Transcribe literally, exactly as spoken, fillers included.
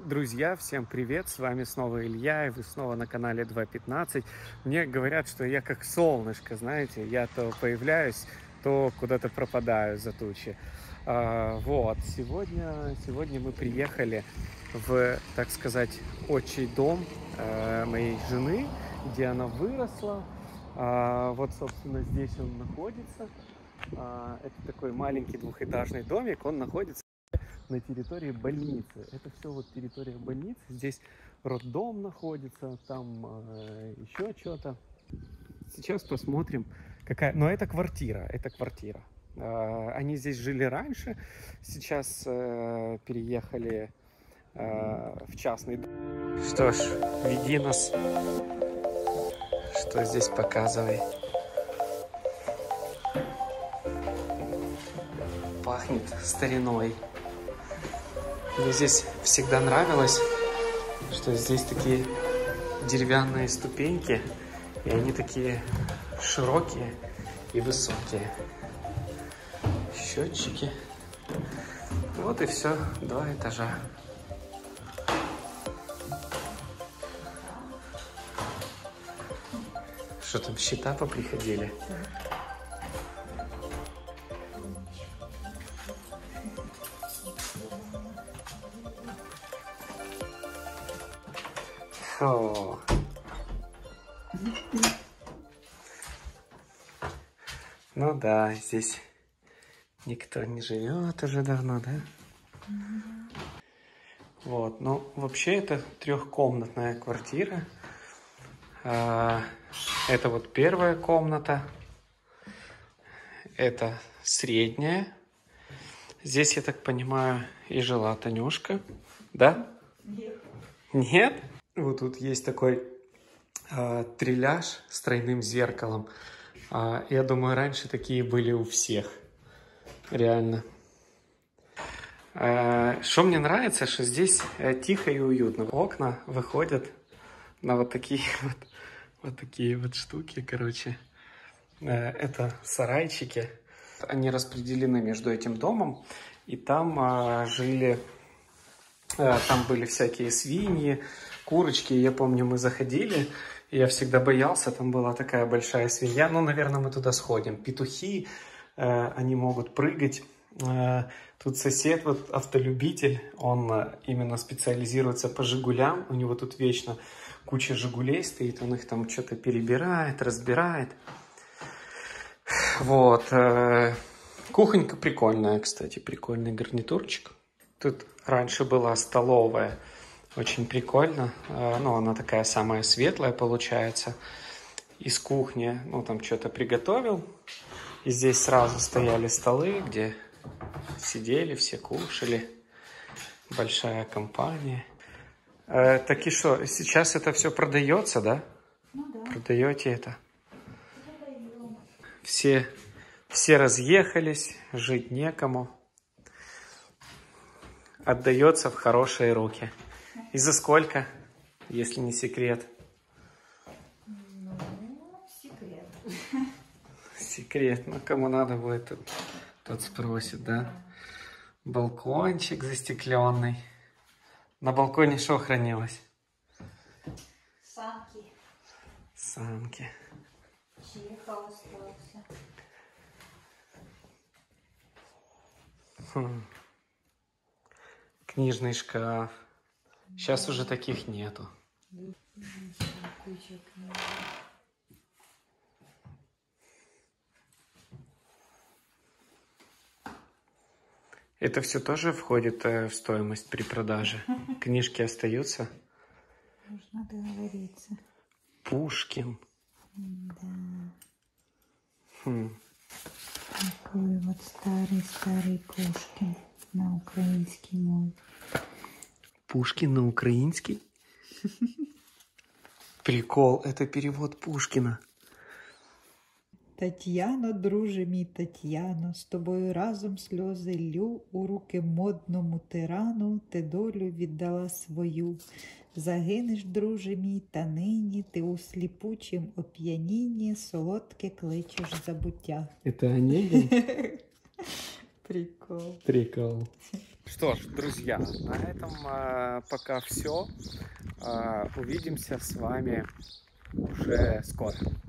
Друзья, всем привет, с вами снова Илья, и вы снова на канале два пятнадцать. Мне говорят, что я как солнышко, знаете, я то появляюсь, то куда-то пропадаю за тучи. А, вот, сегодня, сегодня мы приехали в, так сказать, отчий дом э, моей жены, где она выросла. А, вот, собственно, здесь он находится. А, это такой маленький двухэтажный домик, он находится на территории больницы. Это все вот территория больницы. Здесь роддом находится, там э, еще что-то. Сейчас посмотрим, какая... Но это квартира, это квартира. Э, они здесь жили раньше, сейчас э, переехали э, в частный дом. Что ж, веди нас. Что здесь показывай. Пахнет стариной. Мне здесь всегда нравилось, что здесь такие деревянные ступеньки, и они такие широкие и высокие. Счетчики. Вот и все, два этажа. Что там, счета поприходили? О. Ну да, здесь никто не живет уже давно, да? Mm-hmm. Вот, ну вообще это трехкомнатная квартира. А, это вот первая комната. Это средняя. Здесь, я так понимаю, и жила Танюшка, да? Нет. Нет? Вот тут есть такой э, трелляж с тройным зеркалом. Э, я думаю, раньше такие были у всех. Реально. Э, что мне нравится, что здесь э, тихо и уютно. Окна выходят на вот такие вот, вот такие вот штуки, короче. Э, это сарайчики. Они распределены между этим домом. И там э, жили... Э, там были всякие свиньи, курочки. Я помню, мы заходили, и я всегда боялся, там была такая большая свинья. Ну, наверное, мы туда сходим. Петухи, э, они могут прыгать. Э, тут сосед, вот автолюбитель, он э, именно специализируется по «Жигулям». У него тут вечно куча «Жигулей» стоит, он их там что-то перебирает, разбирает. Вот. Э, кухонька прикольная, кстати, прикольный гарнитурчик. Тут раньше была столовая. Очень прикольно. Ну, она такая самая светлая получается. Из кухни, ну, там что-то приготовил. И здесь сразу стояли столы, где сидели, все кушали. Большая компания. Э, так и что, сейчас это все продается, да? Ну да. Продаете это? Продаем. Все, все разъехались, жить некому. Отдается в хорошие руки. И за сколько, если не секрет? Ну, секрет. Секрет. Ну, кому надо будет, тот, тот спросит, да? Балкончик застекленный. На балконе что хранилось? Санки. Санки. Чехов остался. Хм. Книжный шкаф. Сейчас уже таких нету. Это все тоже входит в стоимость при продаже? Книжки остаются? Нужно договориться. Пушкин. Да. Хм. Такой вот старый-старый Пушкин на украинский мове. Пушкин на украинский? Прикол, это перевод Пушкина. Тетяно, друже мій Тетяно, з тобою разом сльози лью, у руки модному тирану ти долю віддала свою. Загинеш, друже мій, та нині ти у сліпучім оп'янінні солодке кличеш забуття. Это Онегин? Прикол. Прикол. Что ж, друзья, на этом а, пока все. Увидимся с вами уже скоро.